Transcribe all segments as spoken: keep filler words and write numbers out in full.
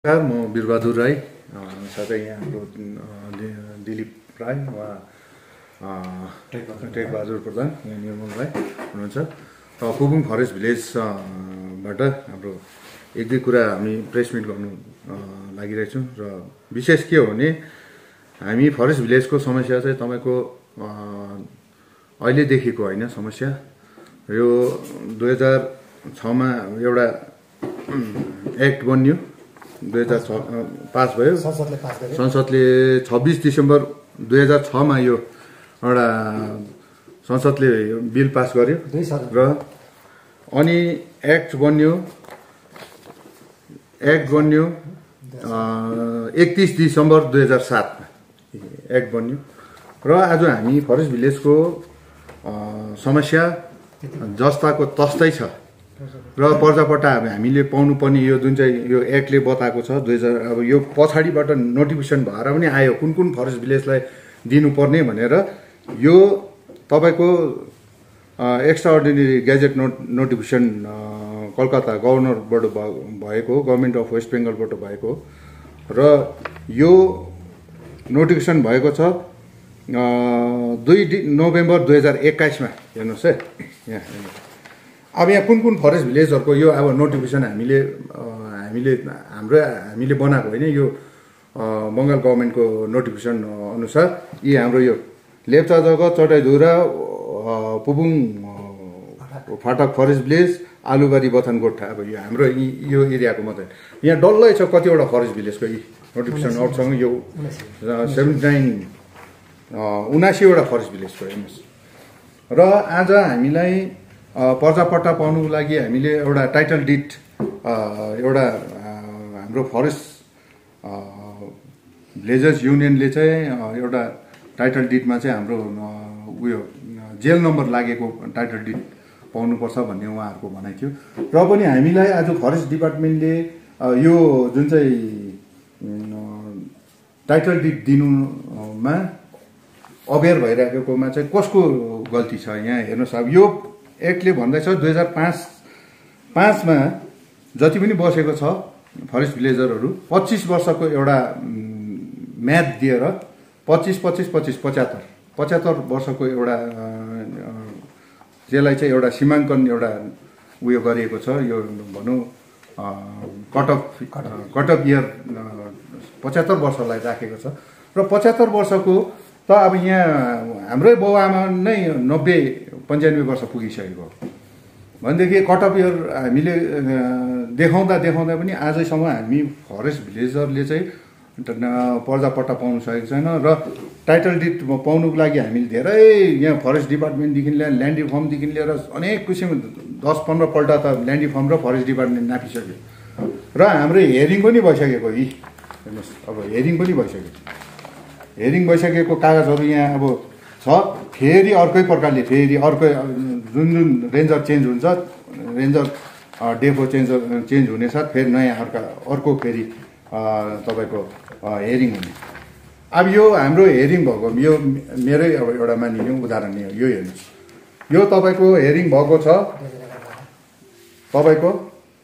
म वीरबहादुर राई साथै यहाँ हाम्रो दिलीप राई वा टेकबहादुर प्रधान यहाँ निर्मल राई हुनुहुन्छ। पुबुङ फरेस्ट भिलेजबाट हाम्रो एक दुई कुरा हामी प्रेस मिट गर्नु लागिरहेछौँ र विशेष के हो भने हामी फरेस्ट भिलेजको समस्या चाहिँ तपाईँको अहिलेदेखिको होइन समस्या। यो दुई हजार छमा एउटा एक्ट बन्यो, दुई हजार छ पास भयो, संसदले छब्बिस डिसेम्बर दुई हजार छमा यो एउटा संसदले बिल पास गर्यो र अनि एक्ट बन्यो एक्ट बन्यो एकतिस डिसेम्बर दुई हजार सातमा एक्ट बन्यो र आज हामी फरेस्ट भिलेजको समस्या जस्ताको तस्तै छ र पर्जापट्टा हामीले पाउनुपर्ने यो जुन चाहिँ यो एक्टले बताएको छ दुई हजार अब यो पछाडिबाट नोटिफिकेसन भएर पनि आयो कुन कुन फरेस्ट भिलेजलाई दिनुपर्ने भनेर। यो तपाईँको extraordinary gazette note notification Calcutta गभर्नरबाट भएको, गभर्मेन्ट अफ वेस्ट बेङ्गलबाट भएको र यो नोटिफिकेसन भएको छ दुई नोभेम्बर दुई हजार एक्काइसमा। हेर्नुहोस् है, यहाँ हेर्नुहोस् अब यहाँ कुन कुन फरेस्ट भिलेजहरूको यो अब नोटिफिकेसन हामीले हामीले हाम्रो हामीले बनाएको होइन, यो बङ्गाल गभर्मेन्टको नोटिफिकेसन अनुसार यी हाम्रो यो लेप्चा जगत, चटाइधुरा, पुबुङ फाटक फरेस्ट भिलेज, आलुबारी, बथान गोठा, अब यो हाम्रो यो एरियाको मात्रै यहाँ डल्लै छ कतिवटा फरेस्ट भिलेजको यी नोटिफिकेसन आउटसँग यो सेभेन्टी नाइन उनासीवटा फरेस्ट भिलेजको हेर्नुहोस्। र आज हामीलाई पर्जापट्टा पाउनुको लागि हामीले एउटा टाइटल डिड एउटा हाम्रो फरेस्ट भिलेजर्स युनियनले चाहिँ एउटा टाइटल डिडमा चाहिँ हाम्रो उयो जेल नम्बर लागेको टाइटल डिड पाउनुपर्छ भन्ने उहाँहरूको भनाइ थियो। र पनि हामीलाई आज फरेस्ट डिपार्टमेन्टले यो जुन चाहिँ टाइटल डिड दिनुमा अवेर भइराखेकोमा चाहिँ कसको गल्ती छ यहाँ हेर्नुहोस्। अब यो एक्टले भन्दैछ दुई हजार पाँच पाँचमा जति पनि बसेको छ फरेस्ट भिलेजरहरू पच्चिस वर्षको एउटा म्याद दिएर पच्चिस पच्चिस पच्चिस पचहत्तर पचहत्तर वर्षको एउटा त्यसलाई चाहिँ एउटा सीमाङ्कन एउटा उयो गरिएको छ। यो भनौँ cut off cut off year पचहत्तर वर्षलाई राखेको छ र पचहत्तर वर्षको त अब यहाँ हाम्रै बाउआमा नै नब्बे पन्चानब्बे वर्ष पुगिसकेको भनेदेखि कट अफ इयर हामीले देखाउँदा देखाउँदा पनि आजैसम्म हामी फरेस्ट भिलेजरले चाहिँ पर्जापट्टा पाउनु सकेको छैन र टाइटल डिड पाउनुको लागि हामीले धेरै यहाँ फरेस्ट डिपार्टमेन्टदेखि लिएर ल्यान्ड रिफर्मदेखि लिएर अनेक किसिम दस पन्ध्रपल्ट त ल्यान्ड रिफर्म र फरेस्ट डिपार्टमेन्ट नापिसक्यो र हाम्रो हेरिङ पनि भइसकेको यी हेर्नुहोस्। अब हेरिङ पनि भइसक्यो, हेरिङ भइसकेको कागजहरू यहाँ अब छ। फेरि अर्कै प्रकारले फेरि अर्कै जुन जुन रेन्जर चेन्ज हुन्छ, रेन्जर डेपो चेन्ज चेन्ज हुने साथ फेरि नयाँ अर्का अर्को फेरि तपाईँको हेरिङ हुने। अब यो हाम्रो हेरिङ भएको यो मेरै अब एउटा मानिने उदाहरण नै हो। यो हेर्नुहोस्, यो तपाईँको हेरिङ भएको छ तपाईँको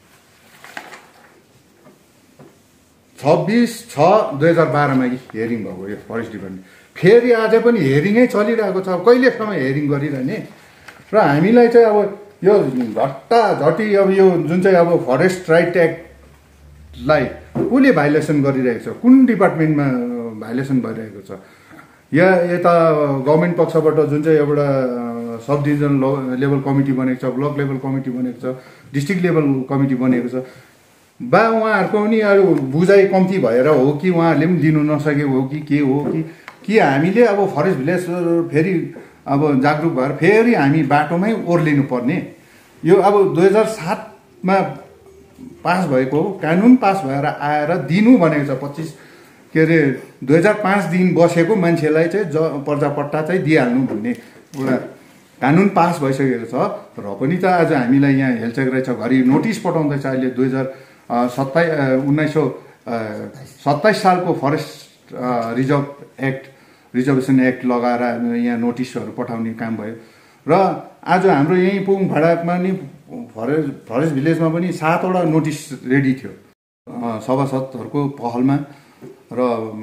छब्बिस छ दुई हजार बाह्रमा हेरिङ भएको यो फरेस्ट डिपार्टमेन्ट। फेरि अझै पनि हेरिङै चलिरहेको छ। अब कहिलेसम्म हेरिङ गरिरहने र हामीलाई चाहिँ अब यो झट्टा झट्टी अब यो जुन चाहिँ अब फरेस्ट राइट एक्टलाई कसले भाइलेसन गरिरहेको छ, कुन डिपार्टमेन्टमा भाइलेसन भइरहेको छ। या यता गभर्मेन्ट पक्षबाट जुन चाहिँ एउटा सब डिभिजन लेभल कमिटी बनेको छ, ब्लक लेभल कमिटी बनेको छ, डिस्ट्रिक्ट लेभल कमिटी बनेको छ, बा उहाँहरूको पनि अरू बुझाइ कम्ती भएर हो कि उहाँहरूले पनि दिनु नसकेको हो कि के हो कि कि हामीले अब फरेस्ट भिलेज फेरि अब जागरुक भएर फेरि हामी बाटोमै ओर्लिनु पर्ने। यो अब दुई हजार सातमा पास भएको कानुन पास भएर आएर दिनु भनेको छ पच्चिस के अरे दुई हजार पाँच दिन बसेको मान्छेलाई चाहिँ ज पर्जापट्टा चाहिँ दिइहाल्नु भन्ने एउटा कानुन पास भइसकेको छ र पनि त आज हामीलाई यहाँ हेलचेक रहेछ। घरि नोटिस पठाउँदैछ अहिले दुई हजार सत्ताइस उन्नाइस सौ सत्ताइस सालको forest reserve act reservation act लगाएर यहाँ नोटिसहरू पठाउने काम भयो र आज हाम्रो यहीँ पुङ भाडामा नि फरेस्ट फरेस्ट भिलेजमा पनि सातवटा नोटिस रेडी थियो। सभासदहरूको पहलमा र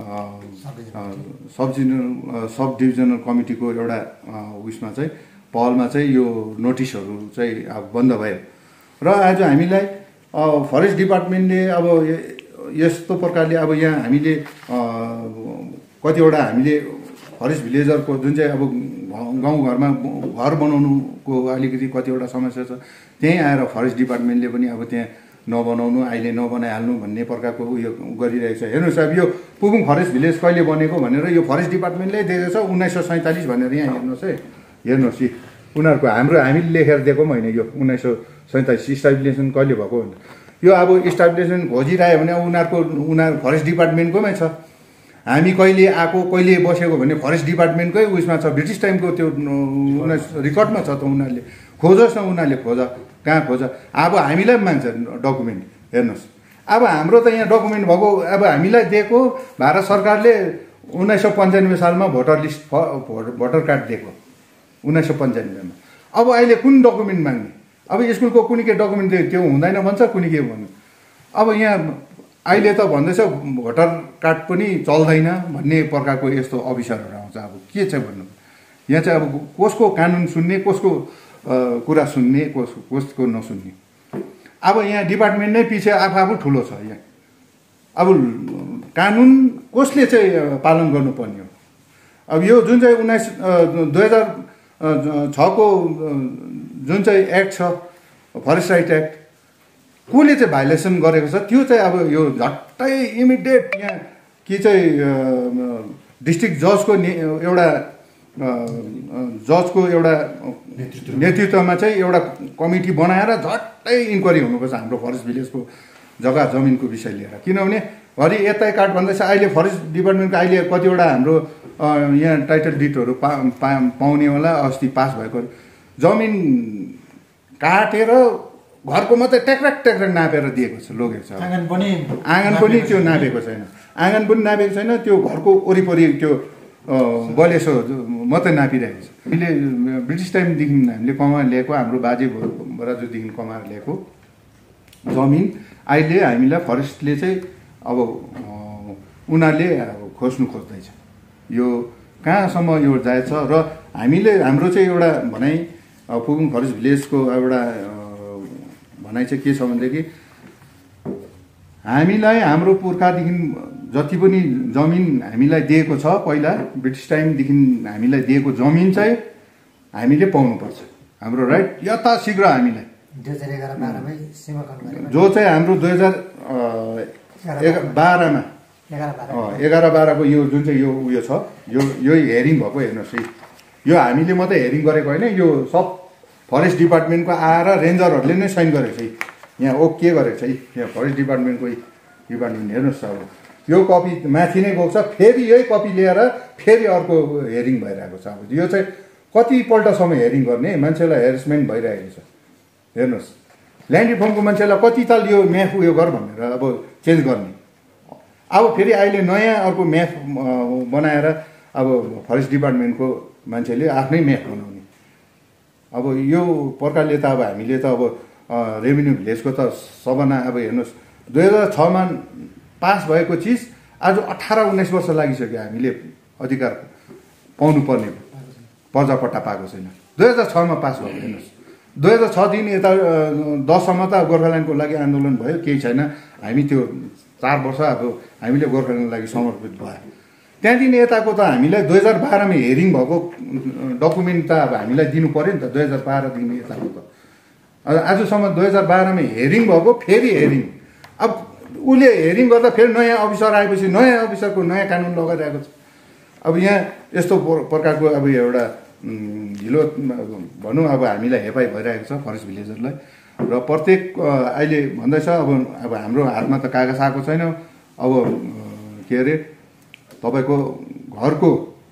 सब डिभिजनल सब डिभिजनल कमिटीको एउटा उयसमा चाहिँ पहलमा चाहिँ यो नोटिसहरू चाहिँ अब बन्द भयो र आज हामीलाई फरेस्ट डिपार्टमेन्टले अब यस्तो प्रकारले अब यहाँ हामीले कतिवटा हामीले फरेस्ट भिलेजरको जुन चाहिँ अब गाउँघरमा घर बनाउनुको अलिकति कतिवटा समस्या छ त्यहीँ आएर फरेस्ट डिपार्टमेन्टले पनि अब त्यहाँ नबनाउनु अहिले नबनाइहाल्नु भन्ने प्रकारको उयो गरिरहेको छ। हेर्नुहोस् अब यो पुबुङ फरेस्ट भिलेज कहिले बनेको भनेर यो फरेस्ट डिपार्टमेन्टले दिएको छ उन्नाइस सौ सैँतालिस भनेर यहाँ हेर्नुहोस् है, हेर्नुहोस् यी उनीहरूको हाम्रो हामीले लेखेर दिएको पनि होइन। यो उन्नाइस सौ सैँतालिस इस्टाब्लिसेसन कहिले भएको भनेर यो अब इस्टाब्लिसेसन खोजिरह्यो भने अब उनीहरूको उनीहरू फरेस्ट डिपार्टमेन्टकोमै छ। हामी कहिले आएको कहिले बसेको भने फरेस्ट डिपार्टमेन्टकै उयसमा छ, ब्रिटिस टाइमको त्यो उन्नाइस रिकर्डमा छ त। उनीहरूले खोजोस् न, उनीहरूले खोज कहाँ खोज। अब हामीलाई पनि माग्छ डकुमेन्ट। हेर्नुहोस् अब हाम्रो त यहाँ डकुमेन्ट भएको अब हामीलाई दिएको भारत सरकारले उन्नाइस सौ पन्चानब्बे सालमा भोटर लिस्ट भोटर कार्ड दिएको उन्नाइस सौ पन्चानब्बेमा। अब अहिले कुन डकुमेन्ट माग्ने? अब स्कुलको कुनै के डकुमेन्ट त्यो हुँदैन भन्छ, कुनै के भन्नु। अब यहाँ अहिले त भन्दैछ भोटर कार्ड पनि चल्दैन भन्ने प्रकारको यस्तो अफिसरहरू आउँछ। अब के चाहिँ भन्नु, यहाँ चाहिँ अब कसको कानुन सुन्ने, कसको कुरा सुन्ने, कस कसको नसुन्ने। अब यहाँ डिपार्टमेन्ट नै पछि आफू आफू ठुलो छ। यहाँ अब कानुन कसले चाहिँ पालन गर्नुपर्ने हो? अब यो जुन चाहिँ उन्नाइस दुई हजार छको जुन चाहिँ एक्ट छ फरेस्ट राइट एक्ट, कसले चाहिँ भाइलेसन गरेको छ त्यो चाहिँ अब यो झट्टै इमिडिएट यहाँ कि चाहिँ डिस्ट्रिक्ट जजको एउटा जजको एउटा नेतृत्वमा चाहिँ एउटा कमिटी बनाएर झट्टै इन्क्वायरी हुनुपर्छ हाम्रो फरेस्ट भिलेजको जग्गा जमिनको विषय लिएर। किनभने घरि यतै काट भन्दैछ। अहिले फरेस्ट डिपार्टमेन्टको अहिले कतिवटा हाम्रो यहाँ टाइटल डिडहरू पा पाउनेवाला अस्ति पास भएको जमिन काटेर घरको मात्रै ट्याक्राक ट्याक्राक नापेर दिएको छ, लोगेको छ। आँगन पनि आँगन पनि त्यो नापेको छैन, आँगन पनि नापेको छैन। त्यो घरको वरिपरि त्यो बलेसो मात्रै नापिरहेको छ। हामीले ब्रिटिस टाइमदेखि हामीले कमाएर ल्याएको, हाम्रो बाजे बराजुदेखि कमाएर ल्याएको जमिन अहिले हामीलाई फरेस्टले चाहिँ अब उनीहरूले खोज्नु खोज्दैछ। यो कहाँसम्म यो जाएछ र हामीले हाम्रो चाहिँ एउटा भनाइ पुबुङ फरेस्ट भिलेजको एउटा भनाइ चाहिँ के छ भनेदेखि हामीलाई हाम्रो पुर्खादेखि जति पनि जमिन हामीलाई दिएको छ पहिला ब्रिटिस टाइमदेखि हामीलाई दिएको जमिन चाहिँ हामीले पाउनुपर्छ। हाम्रो राइट यथाशीघ्र हामीलाई जो चाहिँ हाम्रो दुई हजार बाह्रमा एघार बाह्रको यो जुन चाहिँ यो उयो छ यो यो हेरिङ भएको। हेर्नुहोस् है, यो हामीले मात्रै हेरिङ गरेको होइन, यो सब फरेस्ट डिपार्टमेन्टको आएर रेन्जरहरूले नै साइन गरेको छ। यहाँ ओके गरेको छ यहाँ फरेस्ट डिपार्टमेन्टको डिपार्टमेन्ट। हेर्नुहोस् अब यो कपी माथि नै गएको छ, फेरि यही कपी लिएर फेरि अर्को हेरिङ भइरहेको छ। अब यो चाहिँ कतिपल्टसम्म हेरिङ गर्ने, मान्छेलाई हेरेसमेन्ट भइरहेको छ। हेर्नुहोस् ल्यान्ड रिफर्मको मान्छेलाई कति ताल यो म्याप उयो गर भनेर अब चेन्ज गर्ने। अब फेरि अहिले नयाँ अर्को म्याप बनाएर अब फरेस्ट डिपार्टमेन्टको मान्छेले आफ्नै म्याप बनाउने। अब यो प्रकारले त अब हामीले त अब रेभिन्यू भिलेजको त सबना अब हेर्नुहोस् दुई हजार छमा पास भएको चिज आज अठार उन्नाइस वर्ष लागिसक्यो हामीले अधिकार पाउनु पर्ने पर्जापट्टा पाएको छैन। दुई हजार छमा पास भएको। हेर्नुहोस् दुई हजार छदेखि यता दससम्म त गोर्खाल्यान्डको लागि आन्दोलन भयो, केही छैन। हामी त्यो चार वर्ष अब हामीले गोर्खाल्यान्डको लागि समर्पित भयो। त्यहाँदेखि यताको त हामीलाई दुई हजार बाह्रमा हेरिङ भएको डकुमेन्ट त अब हामीलाई दिनु पऱ्यो नि त। दुई हजार बाह्रदेखि यताको त आजसम्म दुई हजार बाह्रमा हेरिङ भएको, फेरि हेरिङ। अब उसले हेरिङ गर्दा फेरि नयाँ अफिसर आएपछि नयाँ अफिसरको नयाँ कानुन लगाइरहेको छ। अब यहाँ यस्तो प्रकारको अब एउटा ढिलो भनौँ अब हामीलाई हेपाइ भइरहेको छ फरेस्ट भिलेजरलाई। र प्रत्येक अहिले भन्दैछ अब अब हाम्रो हातमा त कागज आएको छैन। अब के अरे तपाईँको घरको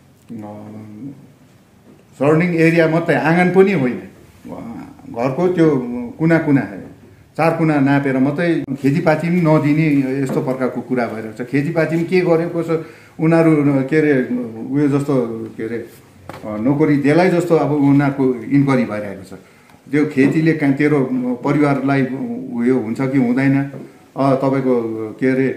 सराउन्डिङ एरिया मात्रै, आँगन पनि होइन, घरको त्यो कुना कुना चार कुना नापेर मात्रै खेतीपाती पनि नदिने यस्तो प्रकारको कुरा भइरहेको छ। खेतीपाती पनि के गर्यो कसो उनीहरू के अरे उयो जस्तो के अरे नोकरी देलाई जस्तो अब उनीहरूको इन्क्वायरी भइरहेको छ। त्यो खेतीले तेरो परिवारलाई उयो हुन्छ कि हुँदैन तपाईँको के अरे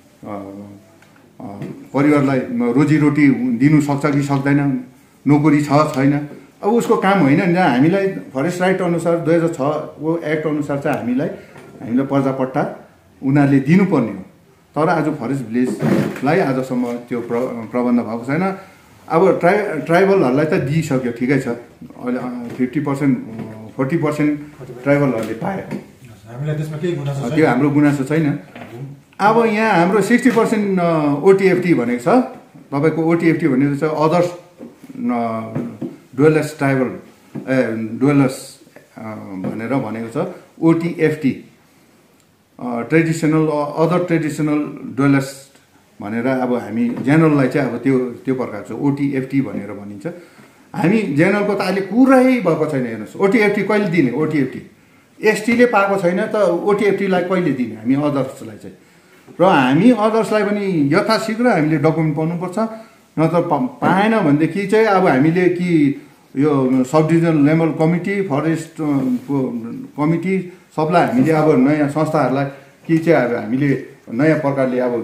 परिवारलाई रोजीरोटी दिनु सक्छ कि सक्दैन, नोकरी छ छैन, अब उसको काम होइन नि। हामीलाई फरेस्ट राइट अनुसार दुई हजार छको एक्ट अनुसार चाहिँ हामीलाई हामीलाई पर्जापट्टा उनीहरूले दिनुपर्ने हो। तर आज फरेस्ट भिलेजलाई आजसम्म त्यो प्र प्रबन्ध भएको छैन। अब ट्राइ ट्राइबलहरूलाई त दिइसक्यो, ठिकै छ, अहिले फिफ्टी पर्सेन्ट फोर्टी पर्सेन्ट ट्राइबलहरूले पायो, त्यो हाम्रो गुनासो छैन। अब यहाँ हाम्रो सिक्सटी पर्सेन्ट ओटिएफटी भनेको छ, तपाईँको ओटिएफटी भनेको चाहिँ अदर्स डुवेलर्स ट्राइबल ए डुवेलर्स भनेर भनेको छ। OTFT traditional other traditional dwellers भनेर अब हामी जेनरललाई चाहिँ अब त्यो त्यो प्रकारको छ, ओटिएफटी भनेर भनिन्छ। हामी जेनरलको त अहिले कुरै भएको छैन। हेर्नुहोस्, ओटिएफटी कहिले दिने? ओटिएफटी एसटीले पाएको छैन त ओटिएफटीलाई कहिले दिने हामी अदर्सलाई चाहिँ? र हामी अदर्सलाई पनि यथाशीघ्र हामीले डकुमेन्ट पाउनुपर्छ, नत्र पाएन भनेदेखि चाहिँ अब हामीले कि यो सब division level committee, forest committee सबलाई हामीले अब नयाँ संस्थाहरूलाई कि चाहिँ अब हामीले नयाँ प्रकारले अब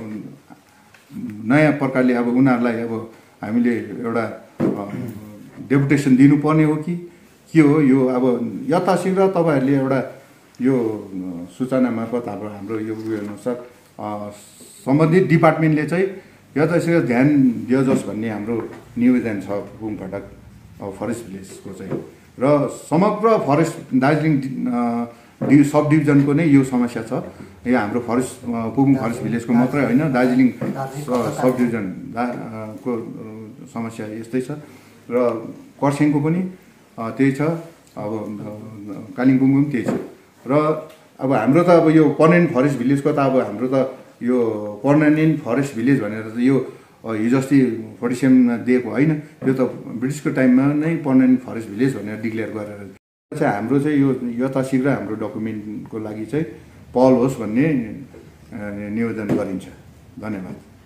नयाँ प्रकारले अब उनीहरूलाई अब हामीले एउटा डेपुटेसन दिनुपर्ने हो कि के हो यो? अब यथाशीघ्र तपाईँहरूले एउटा यो सूचना मार्फत अब हाम्रो यो उयो अनुसार सम्बन्धित डिपार्टमेन्टले चाहिँ यथाशीघ्र ध्यान दियोस् भन्ने हाम्रो निवेदन छ बुङफाटक फरेस्ट भिलेजको चाहिँ। र समग्र फरेस्ट दार्जिलिङ डि सब डिभिजनको नै यो समस्या छ। यो हाम्रो फरेस्ट पुबुङ फरेस्ट भिलेजको मात्रै होइन, दार्जिलिङ सब डिभिजन को समस्या यस्तै छ र खरसाङको पनि त्यही छ, अब कालिम्पोङको पनि त्यही छ। र अब हाम्रो त अब यो पर्मानेन्ट फरेस्ट भिलेजको त अब हाम्रो त यो पर्मानेन्ट फरेस्ट भिलेज भनेर त यो हिजो अस्ति फोर्टी सेभेनमा दिएको होइन, यो त ब्रिटिसको टाइममा नै पर्मानेन्ट फरेस्ट भिलेज भनेर डिक्लेयर गरेर चाहिँ हाम्रो चाहिँ यो यथाशीघ्र हाम्रो डकुमेन्टको लागि चाहिँ पहल होस् भन्ने निवेदन गरिन्छ। धन्यवाद।